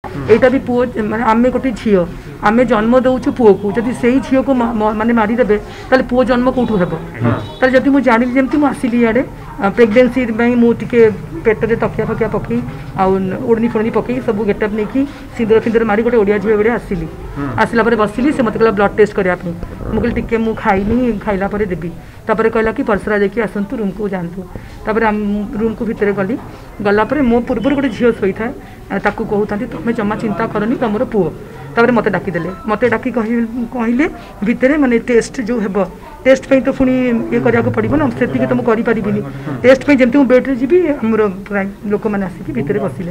यहाँ भी पुओ माने आम गोटे झी आम जन्म दौचु पुओ को जदि से ही झील को माने मारिदेवे ताले पुओ जन्म कौटू हे ताले जदि मुझे जानी जमी आसिली इे प्रेगनेंसी मुझे पेटे तकिया फकिया पकई ओढ़नी फोड़नी पकई सब गेटअप नहीं सिंदूर फिंदूर मारी गोटे ओडिया झील भाई आसिली आसला बसली से मत कहला ब्लड टेस्ट करने मुझे टिके मुझे खाइनी खाइला देवी तापर कहला कि परसरा देखिए आसतु रूम को जातु रूम को भितर गली गलापर मो पूर्व गोटे झील शोई थाए ताकू कहते तुम्हें जमा चिंता करनी तुम पुओ तापर मत डाकिदेले मत डाकी कहले भितर माने टेस्ट जो हे टेस्ट पे तो पुणी ये करा पड़ो ना से तो मुझे करें टेस्ट पे जमी मुझे बेड्रे जी आमर प्राय लोक मैंने आसिक भितर बसिले